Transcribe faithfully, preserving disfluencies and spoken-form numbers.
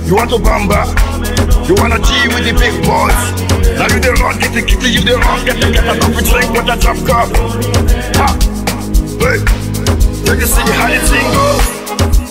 You want to bamba? You wanna G with the big boys? Now you the run, get the kitty, you the run, get the get a coffee drink with a drop cup. Ha! Hey, you can see how the thing goes.